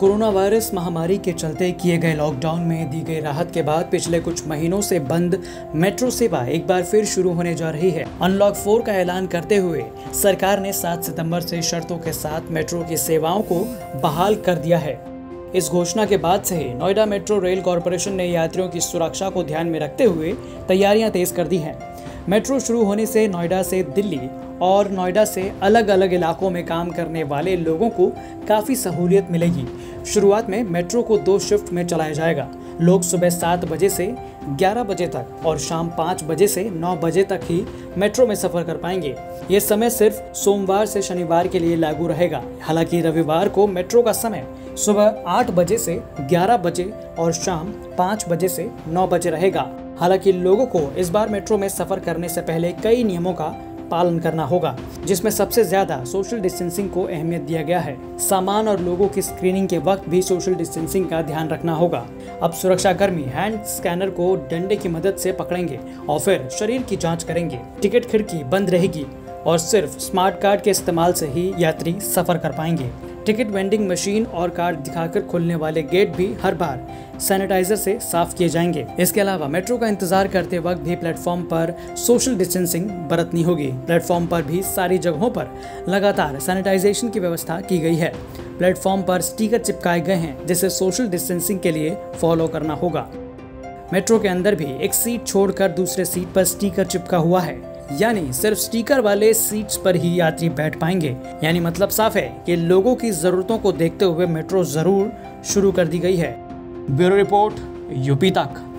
Corona virus महामारी के चलते किए गए लॉकडाउन में दी गई राहत के बाद पिछले कुछ महीनों से बंद मेट्रो सेवा एक बार फिर शुरू होने जा रही है। अनलॉक 4 का ऐलान करते हुए सरकार ने 7 सितंबर से शर्तों के साथ मेट्रो की सेवाओं को बहाल कर दिया है। इस घोषणा के बाद से ही नोएडा मेट्रो रेल कॉरपोरेशन ने यात्रियों की सुरक्षा को ध्यान में रखते हुए तैयारियां तेज कर दी हैं। मेट्रो शुरू होने से नोएडा से दिल्ली और नोएडा से अलग अलग इलाकों में काम करने वाले लोगों को काफ़ी सहूलियत मिलेगी। शुरुआत में मेट्रो को 2 शिफ्ट में चलाया जाएगा। लोग सुबह 7 बजे से 11 बजे तक और शाम 5 बजे से 9 बजे तक ही मेट्रो में सफ़र कर पाएंगे। ये समय सिर्फ सोमवार से शनिवार के लिए लागू रहेगा। हालांकि रविवार को मेट्रो का समय सुबह 8 बजे से 11 बजे और शाम 5 बजे से 9 बजे रहेगा। हालांकि लोगों को इस बार मेट्रो में सफ़र करने से पहले कई नियमों का पालन करना होगा, जिसमें सबसे ज्यादा सोशल डिस्टेंसिंग को अहमियत दिया गया है। सामान और लोगों की स्क्रीनिंग के वक्त भी सोशल डिस्टेंसिंग का ध्यान रखना होगा। अब सुरक्षा कर्मी हैंड स्कैनर को डंडे की मदद से पकड़ेंगे और फिर शरीर की जांच करेंगे। टिकट खिड़की बंद रहेगी और सिर्फ स्मार्ट कार्ड के इस्तेमाल से ही यात्री सफर कर पाएंगे। टिकट वेंडिंग मशीन और कार्ड दिखाकर खुलने वाले गेट भी हर बार सैनिटाइजर से साफ किए जाएंगे। इसके अलावा मेट्रो का इंतजार करते वक्त भी प्लेटफॉर्म पर सोशल डिस्टेंसिंग बरतनी होगी। प्लेटफॉर्म पर भी सारी जगहों पर लगातार सैनिटाइजेशन की व्यवस्था की गई है। प्लेटफॉर्म पर स्टिकर चिपकाए गए हैं जिसे सोशल डिस्टेंसिंग के लिए फॉलो करना होगा। मेट्रो के अंदर भी एक सीट छोड़कर दूसरे सीट पर स्टिकर चिपका हुआ है, यानी सिर्फ स्टिकर वाले सीट्स पर ही यात्री बैठ पाएंगे। यानी मतलब साफ है कि लोगों की जरूरतों को देखते हुए मेट्रो जरूर शुरू कर दी गई है। ब्यूरो रिपोर्ट, यूपी तक।